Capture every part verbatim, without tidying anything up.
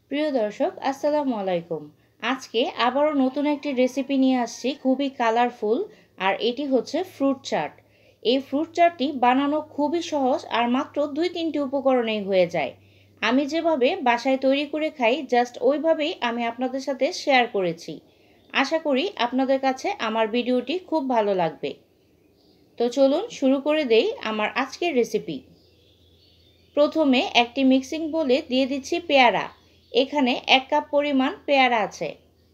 প্রিয় দর্শক আসসালামু আলাইকুম। আজকে আবারও নতুন একটি রেসিপি নিয়ে আসছি, খুবই কালারফুল। আর এটি হচ্ছে ফ্রুট চাট। এই ফ্রুট চাটটি বানানো খুবই সহজ আর মাত্র দুই তিনটি উপকরণেই হয়ে যায়। আমি যেভাবে বাসায় তৈরি করে খাই জাস্ট ওইভাবেই আমি আপনাদের সাথে শেয়ার করেছি। আশা করি আপনাদের কাছে আমার ভিডিওটি খুব ভালো লাগবে। তো চলুন শুরু করে দেই আমার আজকের রেসিপি। প্রথমে একটি মিক্সিং বোলে দিয়ে দিচ্ছি পেয়ারা। এখানে এক কাপ পরিমাণ পেয়ারা আছে।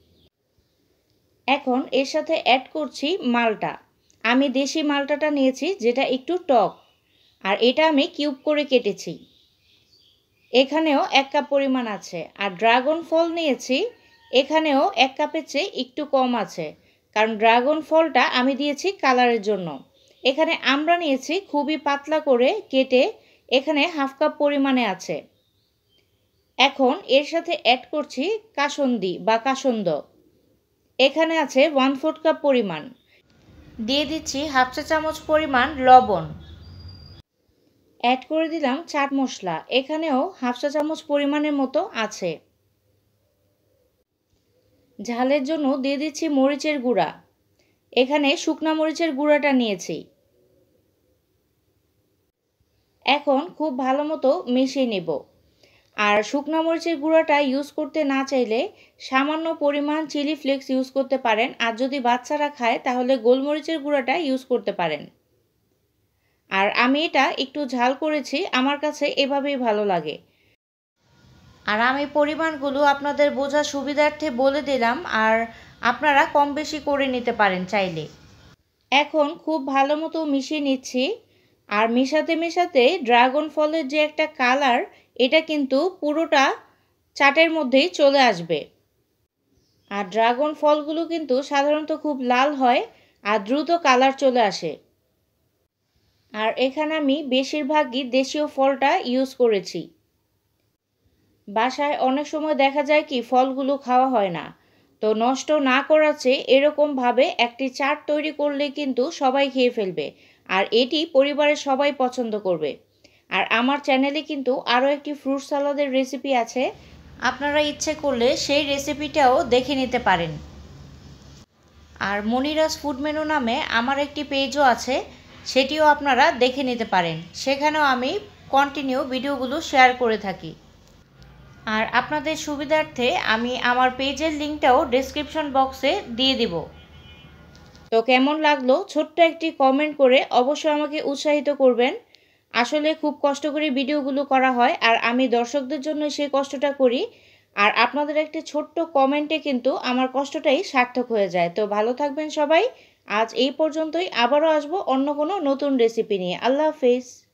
এখন এর সাথে অ্যাড করছি মালটা। আমি দেশি মালটাটা নিয়েছি, যেটা একটু টক, আর এটা আমি কিউব করে কেটেছি। এখানেও এক কাপ পরিমাণ আছে। আর ড্রাগন ফল নিয়েছি, এখানেও এক কাপের চেয়ে একটু কম আছে, কারণ ড্রাগন ফলটা আমি দিয়েছি কালারের জন্য। এখানে আমরা নিয়েছি খুবই পাতলা করে কেটে, এখানে হাফ কাপ পরিমাণে আছে। এখন এর সাথে অ্যাড করছি কাসুন্দি বা কাসুন্দ। এখানে আছে ওয়ান ফোর্থ কাপ পরিমাণ। দিয়ে দিচ্ছি হাফ চা চামচ পরিমাণ লবণ। অ্যাড করে দিলাম চাট মশলা, এখানেও হাফ চা চামচ পরিমাণের মতো আছে। ঝালের জন্য দিয়ে দিচ্ছি মরিচের গুঁড়া। এখানে শুকনা মরিচের গুঁড়াটা নিয়েছি। এখন খুব ভালো মতো মিশিয়ে নেব। আর শুকনো মরিচের গুঁড়াটা ইউজ করতে না চাইলে সামান্য পরিমাণ চিলি ফ্লেক্স ইউজ করতে পারেন। আর যদি বাচ্চারা খায় তাহলে গোলমরিচের গুঁড়াটা ইউজ করতে পারেন। আর আমি এটা একটু ঝাল করেছি, আমার কাছে এভাবেই ভালো লাগে। আর আমি পরিমাণগুলো আপনাদের বোঝার সুবিধার্থে বলে দিলাম, আর আপনারা কম বেশি করে নিতে পারেন চাইলে। এখন খুব ভালো মতো মিশিয়ে নিচ্ছি। আর মেশাতে মেশাতে ড্রাগন ফলের যে একটা কালার, এটা কিন্তু পুরোটা চাটের মধ্যেই চলে আসবে। আর ড্রাগন ফলগুলো কিন্তু সাধারণত খুব লাল হয় আর দ্রুত কালার চলে আসে। আর এখানে আমি বেশিরভাগই দেশীয় ফলটা ইউজ করেছি। বাসায় অনেক সময় দেখা যায় কি ফলগুলো খাওয়া হয় না, তো নষ্ট না করার চেয়ে এরকমভাবে একটি চাট তৈরি করলে কিন্তু সবাই খেয়ে ফেলবে। আর এটি পরিবারের সবাই পছন্দ করবে। আর আমার চ্যানেলে কিন্তু আরও একটি ফ্রুট সালাদের রেসিপি আছে, আপনারা ইচ্ছে করলে সেই রেসিপিটাও দেখে নিতে পারেন। আর মনিরাজ ফুড মেনু নামে আমার একটি পেজও আছে, সেটিও আপনারা দেখে নিতে পারেন। সেখানেও আমি কন্টিনিউ ভিডিওগুলো শেয়ার করে থাকি। আর আপনাদের সুবিধার্থে আমি আমার পেজের লিঙ্কটাও ডেসক্রিপশন বক্সে দিয়ে দিব। তো কেমন লাগলো ছোট্ট একটি কমেন্ট করে অবশ্যই আমাকে উৎসাহিত করবেন। আসলে খুব কষ্ট করে ভিডিওগুলো করা হয়, আর আমি দর্শকদের জন্য সেই কষ্টটা করি। আর আপনাদের একটি ছোট্ট কমেন্টে কিন্তু আমার কষ্টটাই সার্থক হয়ে যায়। তো ভালো থাকবেন সবাই। আজ এই পর্যন্তই, আবারও আসবো অন্য কোনো নতুন রেসিপি নিয়ে। আল্লাহ হাফেজ।